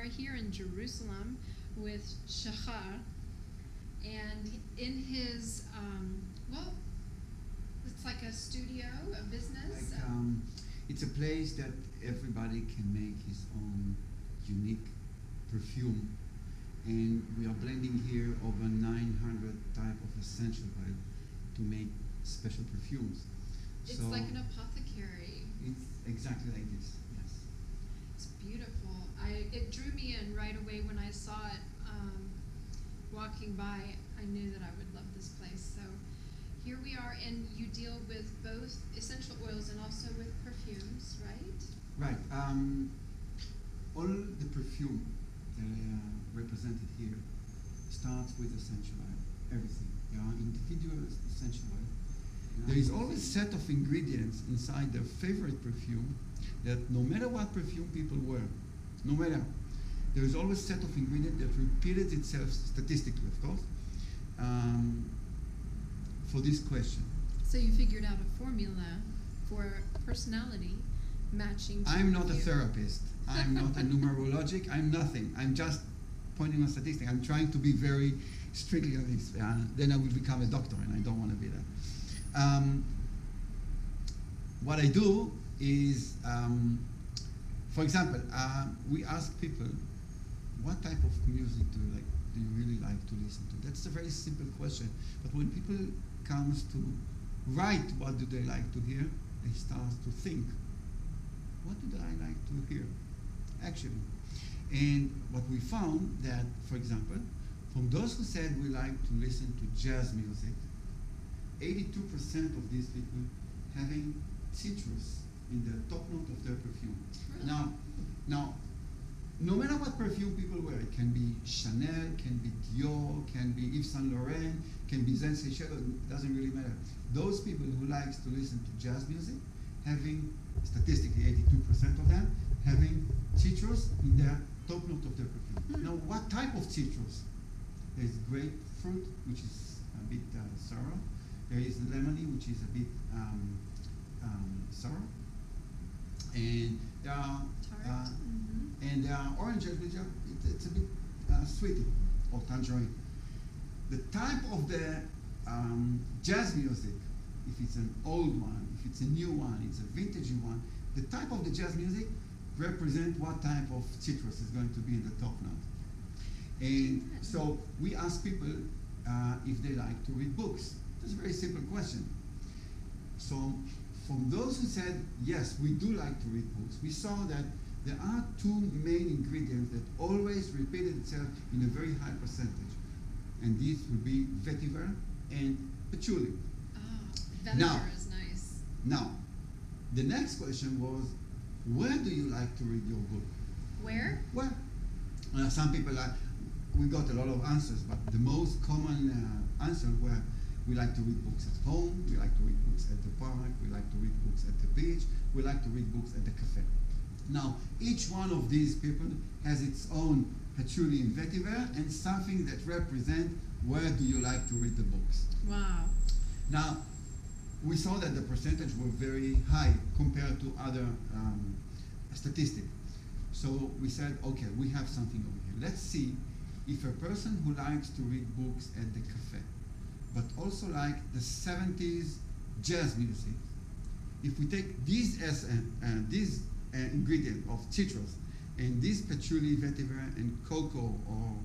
here in Jerusalem with Shachar, and in his, well, it's like a studio, a business. Like, it's a place that everybody can make his own unique perfume, and we are blending here over 900 type of essential oil to make special perfumes. It's so like an apothecary. it's exactly like this. Yes. It's beautiful. It drew me in right away when I saw it walking by. I knew that I would love this place. So here we are, and you deal with both essential oils and also with perfumes, right? Right. All the perfume that are represented here starts with essential oil. Everything. There are individual essential oil. There is always a set of ingredients inside their favorite perfume that no matter what perfume people wear, no matter, there is always a set of ingredients that repeated itself statistically, of course, for this question. So you figured out a formula for personality matching to I'm not a perfume. therapist. I'm not a numerologic. I'm nothing. I'm just pointing on statistics. I'm trying to be very strictly on this. Then I will become a doctor, and I don't want to be that. What I do is, for example, we ask people, what type of music do you really like to listen to? That's a very simple question. But when people comes to write what do they like to hear, they start to think, what do I like to hear, actually? And what we found that, for example, from those who said we like to listen to jazz music, 82% of these people having citrus in the top note of their perfume. Really? Now, no matter what perfume people wear, it can be Chanel, can be Dior, can be Yves Saint Laurent, can be Zen Seychelles, it doesn't really matter. Those people who likes to listen to jazz music, having statistically 82% of them having citrus in their top note of their perfume. Now, what type of citrus? There is grapefruit, which is a bit sour. There is lemony, which is a bit sour, and there are and there are oranges, which are it's a bit sweet, or tangerine. The type of the jazz music, if it's an old one, if it's a new one, it's a vintagey one, the type of the jazz music represent what type of citrus is going to be in the top note. And so we ask people if they like to read books. It's a very simple question. So from those who said, yes, we do like to read books, we saw that there are two main ingredients that always repeated itself in a very high percentage. And these would be vetiver and patchouli. Vetiver is nice. Now, the next question was, where do you like to read your book? Where? Well, some people we got a lot of answers, but the most common answer were, we like to read books at home, we like to read books at the park, we like to read books at the beach, we like to read books at the cafe. Now, each one of these people has its own patchouli and vetiver and something that represent where do you like to read the books. Wow. Now, we saw that the percentage were very high compared to other statistics. So we said, okay, we have something over here. Let's see if a person who likes to read books at the cafe, but also like the 70s jazz music, if we take these ingredient of citrus and this patchouli, vetiver, and cocoa, or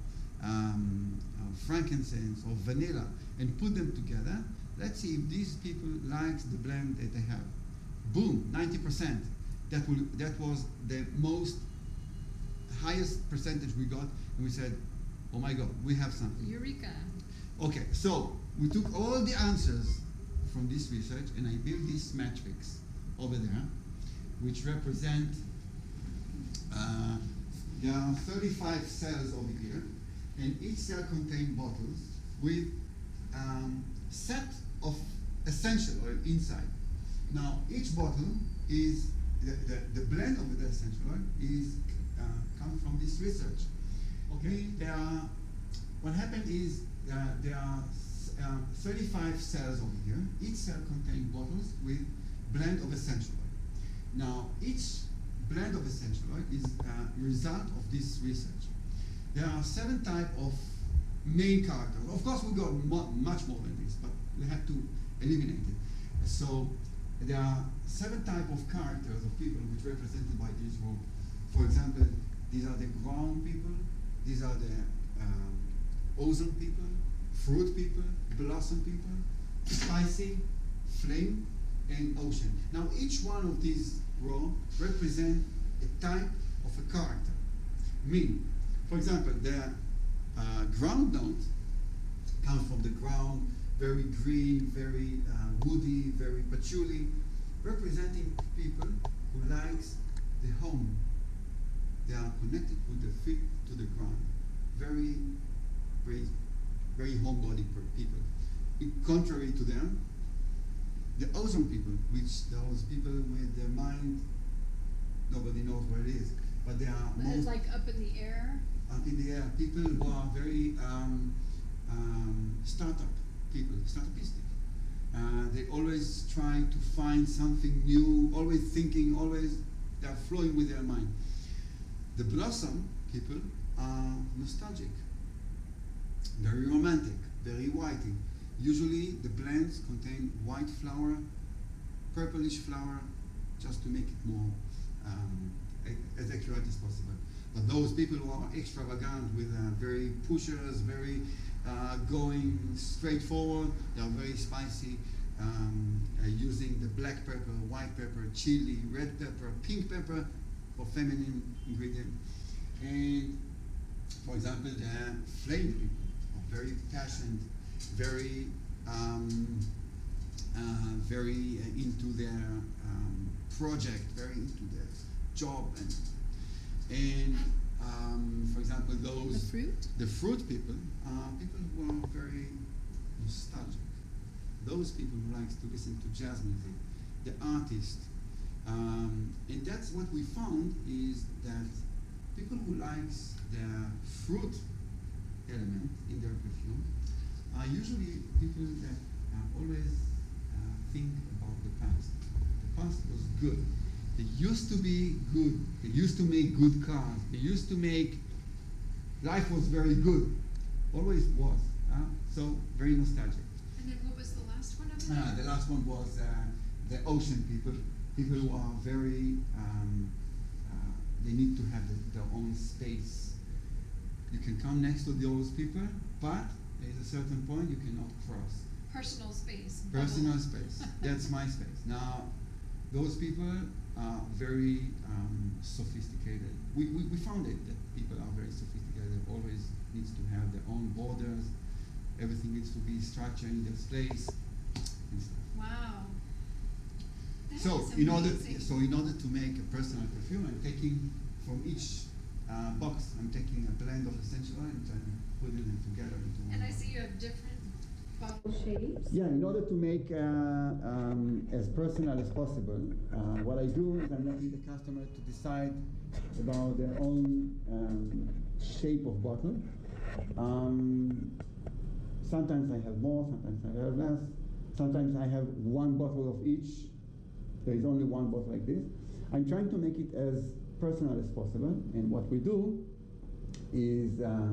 frankincense, or vanilla, and put them together, let's see if these people like the blend that they have. Boom, 90%. That was the most highest percentage we got, and we said, oh my God, we have something. Eureka. Okay, so we took all the answers from this research, and I built this matrix over there, which represent, there are 35 cells over here, and each cell contains bottles with set of essential oil inside. Now, each bottle is, the blend of the essential oil is comes from this research. Okay, what happened is there are 35 cells over here. Each cell contains bottles with blend of essential oil. Now, each blend of essential oil is a result of this research. There are 7 types of main characters. Of course, we got much more than this, but we had to eliminate it. So there are 7 types of characters of people which are represented by this rule. For example, these are the ground people, these are the ozone people, fruit people, blossom people, spicy, flame, and ocean. Now each one of these rows represent a type of a character. Meaning, for example, the ground note comes from the ground, very green, very woody, very patchouli, representing people who likes the home. They are connected with the feet to the ground. Very, very, very homebody people. Contrary to them, the ozone people, which those people with their mind, nobody knows where it is, but they are It's like up in the air. In the air, people who are very startup people, startupistic. They always try to find something new, always thinking, always they are flowing with their mind. The blossom people are nostalgic, very romantic, very whitey. Usually the blends contain white flower, purplish flower, just to make it more as accurate as possible. But those people who are extravagant with very pushers, very going straight forward, they are very spicy, using the black pepper, white pepper, chili, red pepper, pink pepper for feminine ingredient. And for example, the flame people are very passionate, very very into their project, very into their job, and for example, those the fruit people are people who are very nostalgic. Those people who likes to listen to jazz music, the artist, and that's what we found is that people who likes the fruit element in their perfume are usually people that always think about the past. The past was good. They used to be good. They used to make good cars. They used to make, life was very good. Always was. So very nostalgic. And then what was the last one of it? The last one was the ocean people. People who are very, they need to have their own space. You can come next to those people, but there's a certain point you cannot cross. Personal space. Personal space. That's my space. Now, those people are very sophisticated. We found it that people are very sophisticated. Always needs to have their own borders. Everything needs to be structured in its place and stuff. Wow. That So is in order amazing. to make a personal perfume, I'm taking from each box, I'm taking a blend of essential oil and trying to put them together into one. And I see you have different bottle shapes. Yeah, in order to make as personal as possible, what I do is I'm letting the customer to decide about their own shape of bottle. Sometimes I have more, sometimes I have less. Sometimes I have one bottle of each. There is only one bottle like this. I'm trying to make it as personal as possible, and what we do is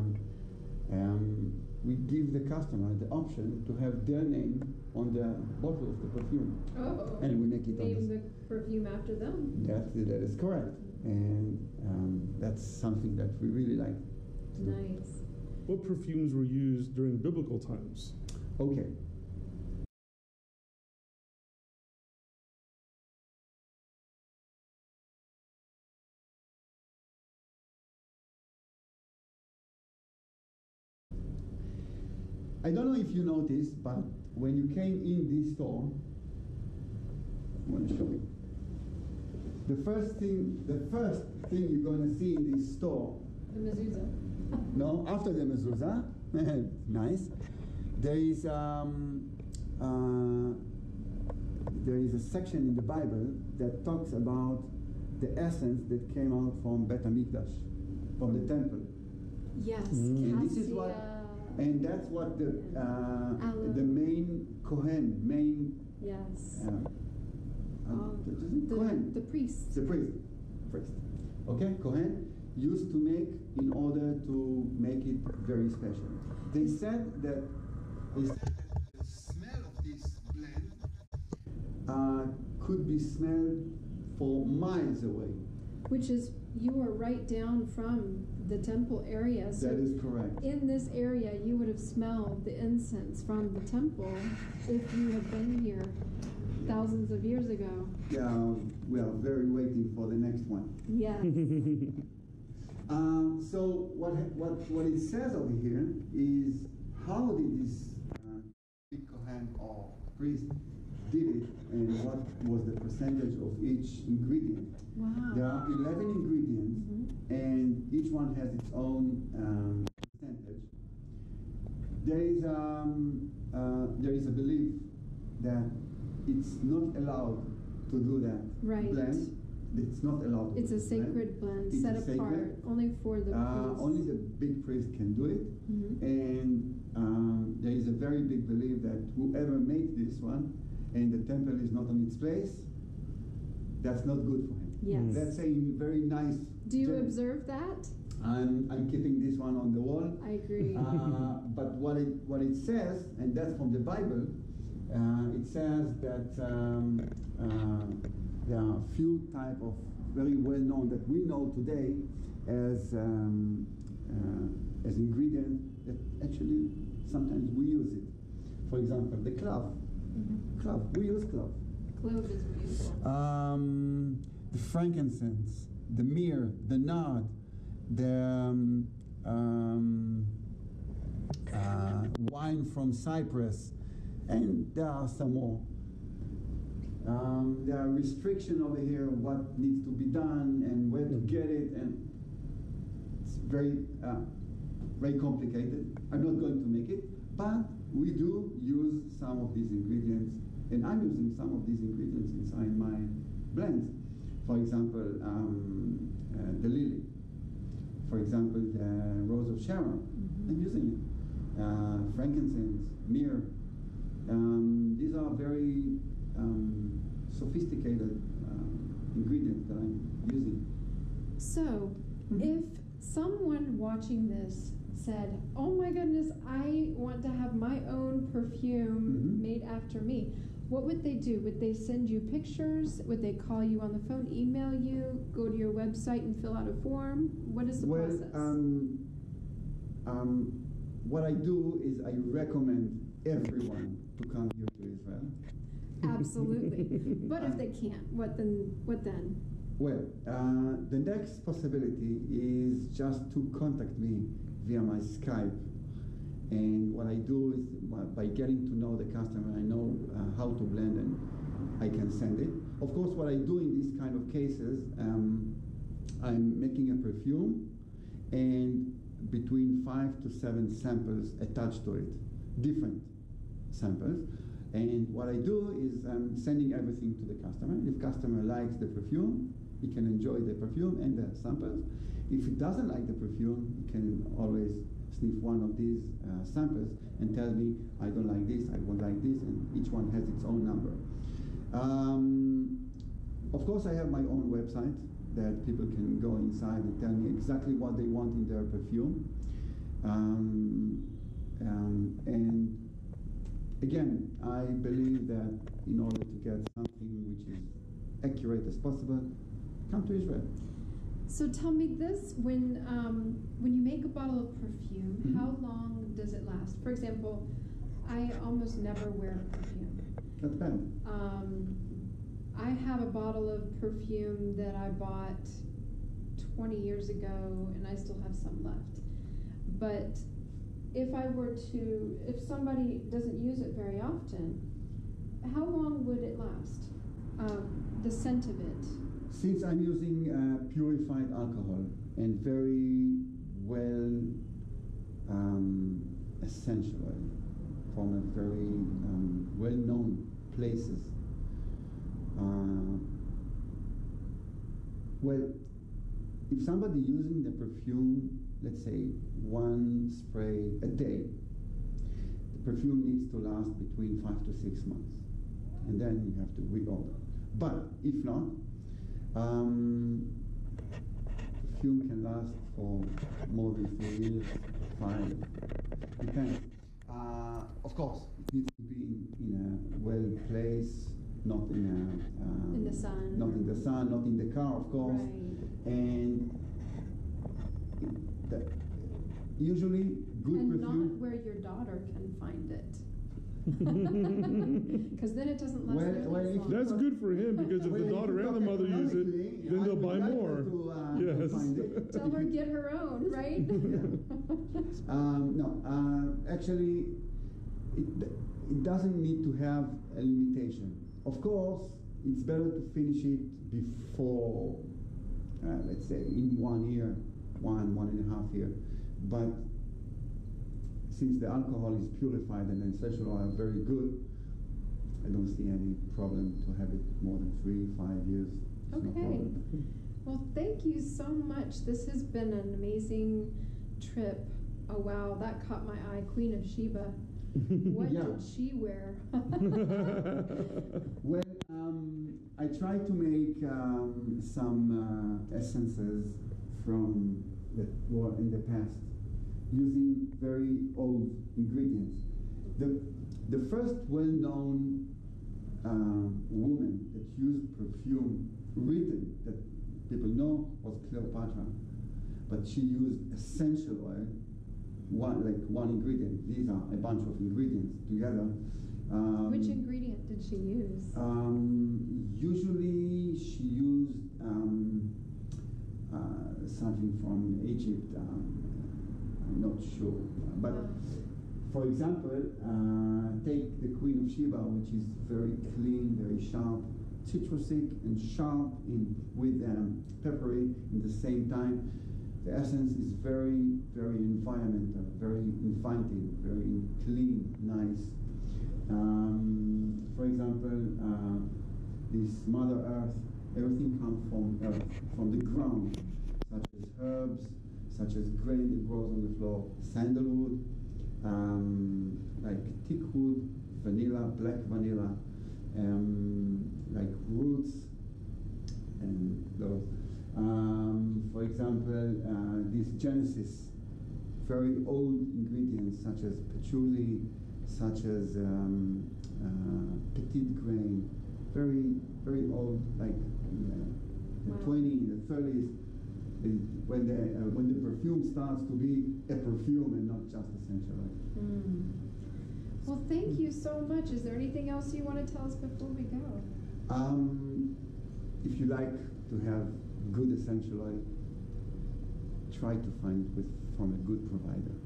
we give the customer the option to have their name on the bottle of the perfume. Oh, And we make it name the perfume after them. That is correct, and that's something that we really like. Nice. What perfumes were used during biblical times? Okay. I don't know if you noticed, but when you came in this store, I want to show you. The first thing you're going to see in this store, The mezuzah. no, after the mezuzah, nice. There is a section in the Bible that talks about the essence that came out from Bet HaMikdash, from the temple. Yes. And this is what, cassia. and that's what the Aloe. main Kohen, Yes. Kohen, The priest. the priest, priest. Okay, Kohen used to make in order to make it very special. They said that the smell of this blend could be smelled for miles away. Which is, you are right down from the temple area. So that is correct. in this area, you would have smelled the incense from the temple if you had been here thousands of years ago. Yeah, we are very waiting for the next one. Yes. So what it says over here is how did this big Kohen or priest did it, and what was the percentage of each ingredient. Wow. There are 11 ingredients, and each one has its own percentage. There is a belief that it's not allowed to do that Right. blend. It's not allowed to It's do a the blend. sacred blend, It's set a sacred. apart, only for the priests. Only the big priest can do it, Mhm. and there is a very big belief that whoever makes this one, and the temple is not on its place, that's not good for him. Yes. That's a very nice. Do you gem. observe that? I'm keeping this one on the wall. I agree. But what it says, and that's from the Bible, it says that there are a few type of very well known that we know today as ingredient that actually sometimes we use it. For example, the clove. Clove. We use clove. Clove is beautiful. The frankincense, the myrrh, the nard, the wine from Cyprus, and there are some more. There are restrictions over here, what needs to be done and where to get it, and it's very, very complicated. I'm not going to make it, but we do use some of these ingredients, and I'm using some of these ingredients inside my blends. For example, the lily. For example, the rose of Sharon. I'm using it. Frankincense, myrrh. These are very sophisticated ingredients that I'm using. So, if someone watching this said, "Oh my goodness, I want to have my own perfume made after me," what would they do? Would they send you pictures? Would they call you on the phone, email you, go to your website and fill out a form? What is the process? What I do is I recommend everyone to come here to Israel. Absolutely. But if they can't, what then? Well, the next possibility is just to contact me via my Skype. And what I do is by getting to know the customer, I know how to blend and I can send it. Of course, what I do in these kind of cases, I'm making a perfume and between 5 to 7 samples attached to it, different samples. And what I do is I'm sending everything to the customer. If customer likes the perfume, he can enjoy the perfume and the samples. If he doesn't like the perfume, he can always sniff one of these samples and tell me, I don't like this, I won't like this, and each one has its own number. Of course, I have my own website that people can go inside and tell me exactly what they want in their perfume. And again, I believe that in order to get something which is accurate as possible, come to Israel. So tell me this: when you make a bottle of perfume, how long does it last? For example, I almost never wear perfume. That's bad. I have a bottle of perfume that I bought 20 years ago, and I still have some left. But if somebody doesn't use it very often, how long would it last? The scent of it. Since I'm using purified alcohol and very well essential oil from a very well-known places. Well, if somebody using the perfume, let's say 1 spray a day, the perfume needs to last between 5 to 6 months, and then you have to reorder. But if not, perfume can last for more than 4 years, 5, depends. Of course, it needs to be in a well place, not in the sun. not in the sun, not in the car, of course. Right. And usually good And perfume. not where your daughter can find it. Because then it doesn't last nearly as long. That's good for him, because if the daughter and the mother use it, then they'll buy more. Yes. Tell her get her own, right? No, actually, it doesn't need to have a limitation. Of course, it's better to finish it before, let's say, in 1 year, 1.5 years. But since the alcohol is purified and the essential oil are very good, I don't see any problem to have it more than 3-5 years. It's no Okay. problem. Well, thank you so much. This has been an amazing trip. Oh, wow, that caught my eye. Queen of Sheba. What Yeah. did she wear? Well, I tried to make some essences from that were in the past using very old ingredients. The first well-known woman that used perfume written that people know was Cleopatra, but she used essential oil, one ingredient. These are a bunch of ingredients together. Which ingredient did she use? Usually she used something from Egypt. I'm not sure, but for example, take the Queen of Sheba, which is very clean, very sharp, citrusy and sharp with peppery in the same time. The essence is very, very environmental, very inviting, very clean, nice. For example, this Mother Earth, everything comes from earth, from the ground, such as herbs, such as grain that grows on the floor, sandalwood, like teak wood, vanilla, black vanilla, like roots, and those. For example, this Genesis, very old ingredients such as patchouli, such as petit grain, very, very old, like the 20s, the 30s, when the perfume starts to be a perfume and not just essential oil. Well, thank you so much. Is there anything else you want to tell us before we go? If you like to have good essential oil, try to find it from a good provider.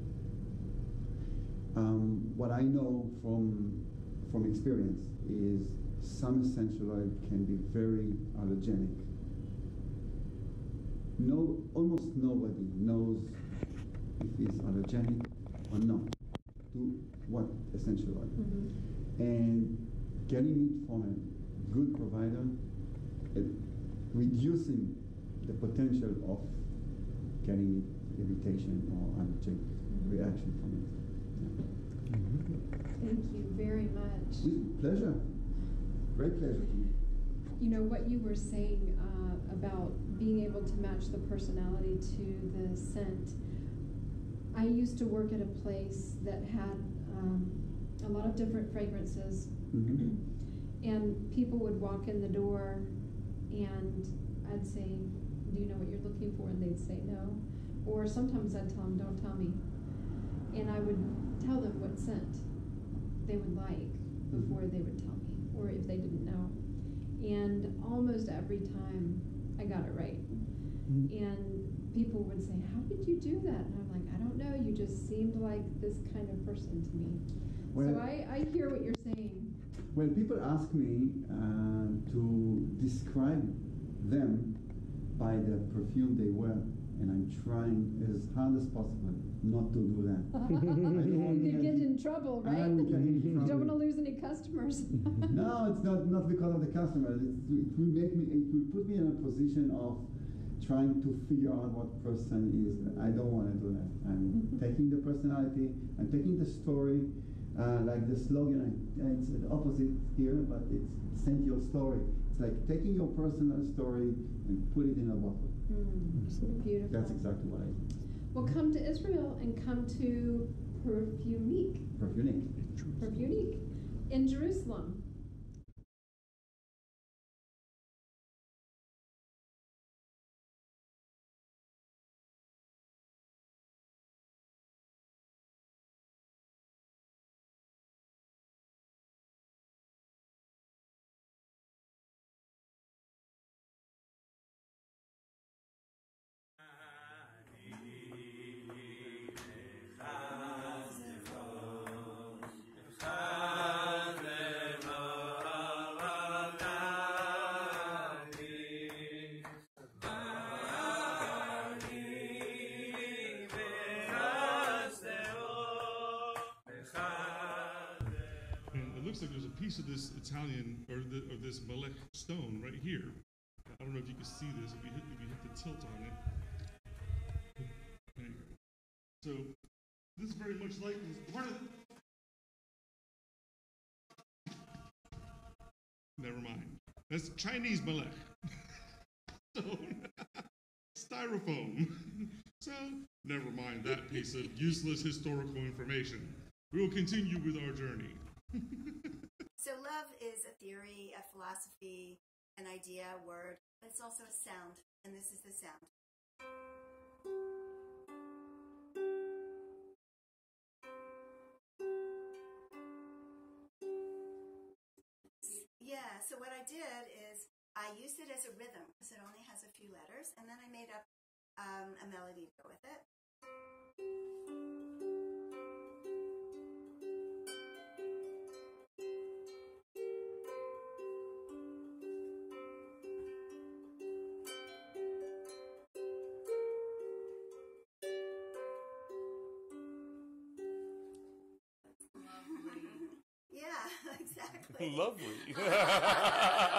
What I know from experience is some essential oil can be very allergenic. Almost nobody knows if it's allergenic or not to what essential oil. And getting it from a good provider, reducing the potential of getting irritation or allergic reaction from it. Thank you very much. With pleasure. Great pleasure to me. You know, what you were saying about being able to match the personality to the scent. I used to work at a place that had a lot of different fragrances. And people would walk in the door and I'd say, do you know what you're looking for? And they'd say no. Or sometimes I'd tell them, don't tell me. And I would tell them what scent they would like before they would tell me, or if they didn't know. And almost every time I got it right. And people would say, how did you do that? And I'm like, I don't know, you just seemed like this kind of person to me. Well, so I hear what you're saying. When people ask me to describe them by the perfume they wear, and I'm trying as hard as possible not to do that. You could get in trouble, right? I would get in trouble. You don't want to lose any customers. No, it's not because of the customer. It will put me in a position of trying to figure out what person is. I don't want to do that. I'm taking the personality, I'm taking the story, like the slogan, it's the opposite here, but it's send your story. It's like taking your personal story and put it in a bottle. Beautiful. That's exactly what I do. Well, come to Israel and come to Perfunique. Perfunique in Jerusalem. It looks like there's a piece of this Italian or this Melech stone right here. I don't know if you can see this. If you hit the tilt on it. Okay. So this is very much like part of. Never mind. That's Chinese Melech stone, styrofoam. So never mind that piece of useless historical information. We will continue with our journey. So love is a theory, a philosophy, an idea, a word, but it's also a sound, and this is the sound. Yeah, so what I did is I used it as a rhythm because it only has a few letters, and then I made up a melody to go with it. Yeah, exactly. Lovely.